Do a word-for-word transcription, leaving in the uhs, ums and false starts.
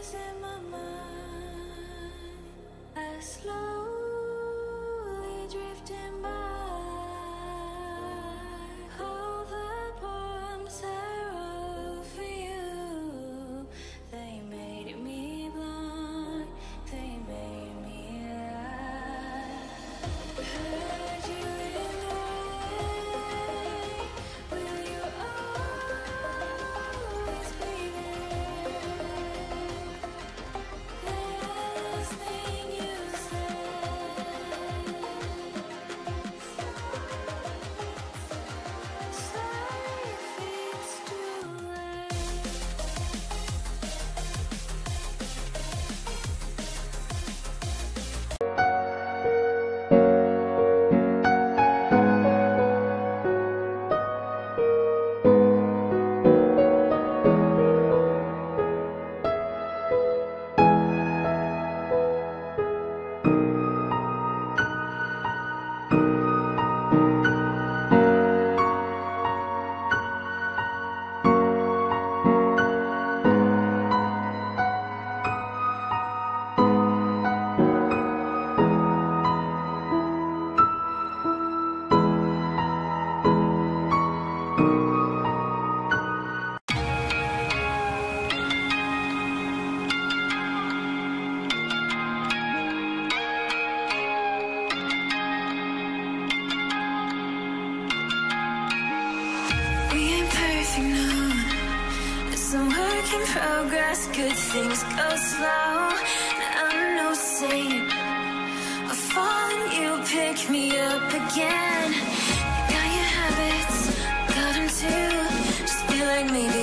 voices in my mind, I slowly drifting by. All the poems I wrote for you, they made me blind, they made me lie. Heard you in the rain, will you always be there? The last thing you said, sorry if it's too late. We ain't perfect, no. It's a work in progress. Good things go slow. I'm no saint. I fall and you pick me up again. You got your habits, got 'em too. Just feel like maybe